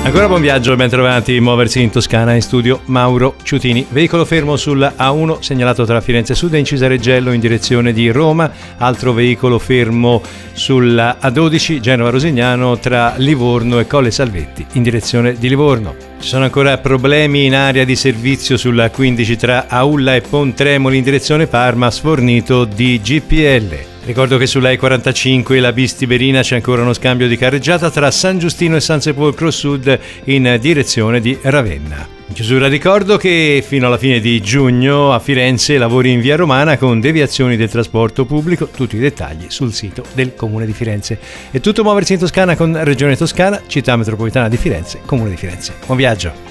Ancora buon viaggio e ben trovati. Muoversi in Toscana, in studio Mauro Ciutini. Veicolo fermo sulla A1 segnalato tra Firenze Sud e Incisareggello in direzione di Roma. Altro veicolo fermo sulla A12 Genova Rosignano tra Livorno e Colle Salvetti in direzione di Livorno. Ci sono ancora problemi in area di servizio sulla 15 tra Aulla e Pontremoli in direzione Parma, sfornito di GPL. Ricordo che sulla E45 la Bistiberina c'è ancora uno scambio di carreggiata tra San Giustino e San Sepolcro Sud in direzione di Ravenna. In chiusura ricordo che fino alla fine di giugno a Firenze lavori in via Romana con deviazioni del trasporto pubblico, tutti i dettagli sul sito del Comune di Firenze. È tutto Muoversi in Toscana con Regione Toscana, Città Metropolitana di Firenze, Comune di Firenze. Buon viaggio!